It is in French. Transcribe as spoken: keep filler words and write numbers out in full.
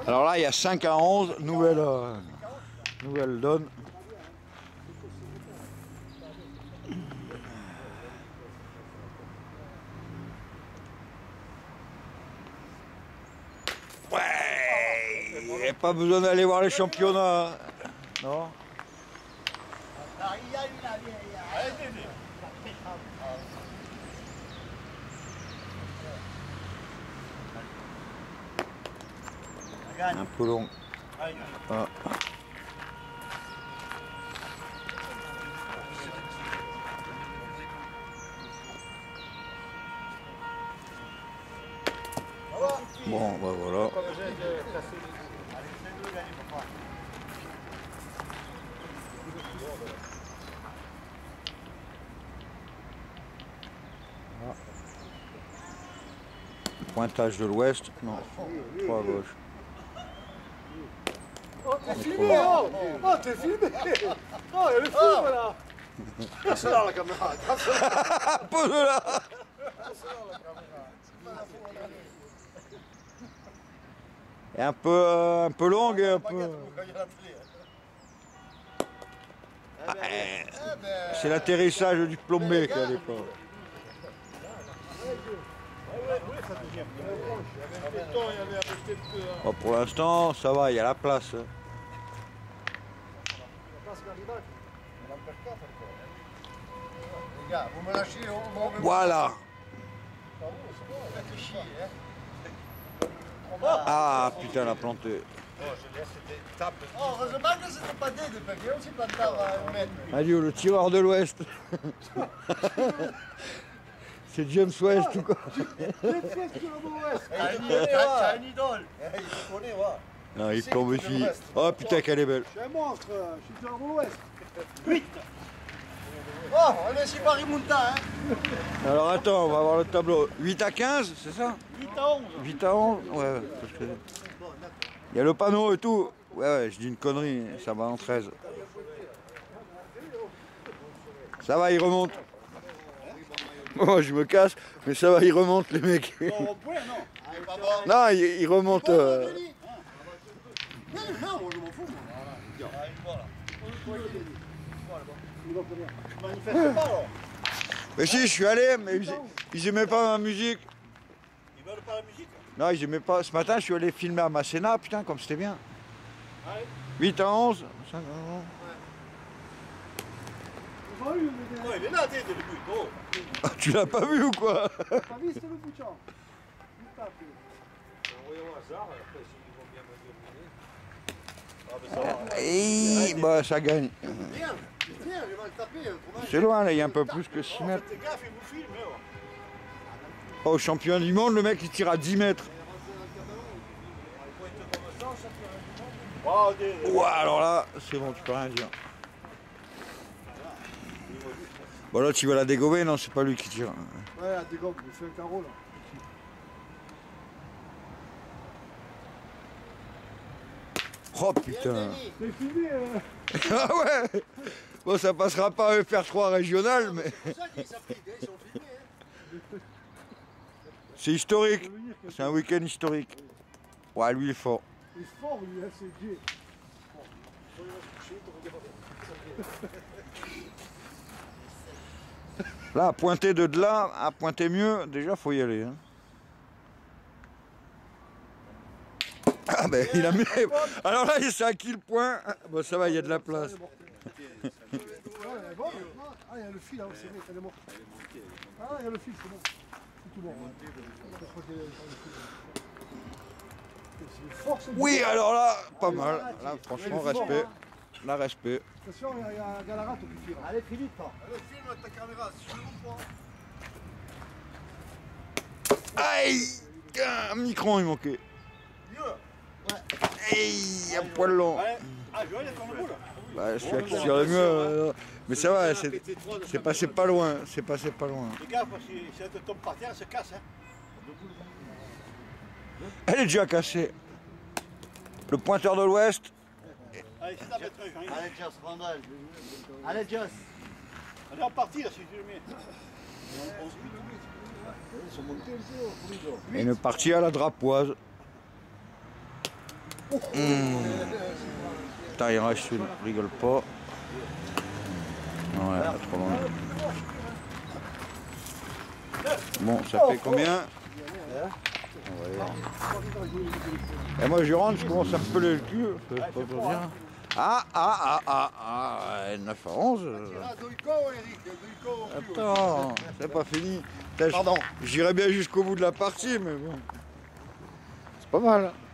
Alors là, il y a cinq à onze, nouvelle, euh, nouvelle donne. Ouais, il n'y a pas besoin d'aller voir les championnats. Non. Un peu long. Ah. Bon, bah voilà. Pointage de l'ouest, non, trois à gauche. Oh, t'es filmé, oh, oh t'es filmé. Oh, il y a le film, oh. Là. Casse là la caméra. Pose là. Et un peu, euh, un peu longue et un peu... Ah, eh, c'est l'atterrissage du plombé qui a des pas. Bon, pour l'instant, ça va, il y a la place. Voilà. Ah putain, elle a planté. Oh, heureusement que c'était pas des parce que aussi plantava un mètre. Adieu, le tireur de l'Ouest. C'est James West ou quoi? James West, tireur de l'Ouest. C'est un idole. Il connaît, ouais. Non, il tombe ici. Oh putain, qu'elle est belle. Je suis un monstre, je suis tireur de l'Ouest. huit. Oh, on est sur Paris-Monta, hein. Alors attends, on va voir le tableau. huit à quinze, c'est ça? huit à onze. huit à onze, ouais. Parce que... il y a le panneau et tout. Ouais, ouais, je dis une connerie, ça va en treize. Ça va, il remonte. Moi, je me casse, mais ça va, il remonte, les mecs. Non, il, il remonte. Euh... Mais si, je suis allé, mais ils, ils aimaient pas ma musique. Ils veulent pas la musique? Non, ils aimaient pas. Ce matin, je suis allé filmer à Masséna, putain, comme c'était bien. huit à onze. cinq à onze. Oh, il est là, dès le but. Oh. Ah, tu l'as pas vu ou quoi? T'as vu, c'est le bouchon. Et bah, ça gagne. C'est loin, là, il y a un peu plus que six mètres. Oh, champion du monde, le mec il tire à dix mètres. Ouah, alors là, c'est bon, tu peux rien dire. Bon, là, tu vas la dégommer, non, c'est pas lui qui tire. Ouais, la dégomme, il fait un carreau là. Oh putain. C'est fini. Euh... Ah ouais. Bon, ça passera pas à E F R trois régional, mais... C'est historique. C'est un week-end historique. Ouais, lui il est fort. Il est fort, lui, c'est gay. Là, à pointer de là, à pointer mieux, déjà faut y aller. Hein. Ah ben il a mis... Alors là, c'est à qui le point? Bon, ça va, il y a de la place. Ah, il y a le fil là, c'est vrai, elle est morte. Ah, il y a le fil, c'est bon. C'est tout bon. Oui, alors là, pas mal. Là, franchement, respect. Là, respect. Attention, il y a Gallarat au plus. Allez, Philippe. Allez, filme ta caméra, si je le vois. Aïe! Un micron, il manquait. Aïe, un poil long. Ah, Joël est dans le bout là. Bah, je suis à qui tirait mieux. Euh, mais ça va, c'est passé pas loin. C'est passé pas loin. Les gars, parce que si elle te tombe par terre, elle se casse. Hein. Elle est déjà cassée. Le pointeur de l'Ouest. Allez, c'est ta maîtrise. Allez, Joss, Randall. Allez, Joss. Allez, en partie là, si tu le mets. Et une partie à la drapoise. Mmh. Putain, il reste, je rigole pas. Ouais, pas trop loin. Bon, ça fait combien? Ouais. Et moi je rentre, je commence à me peler le cul. C'est pas trop bien. Ah, ah, ah, ah, ah, neuf à onze. Attends, c'est pas fini. Pardon. J'irai bien jusqu'au bout de la partie, mais bon. C'est pas mal.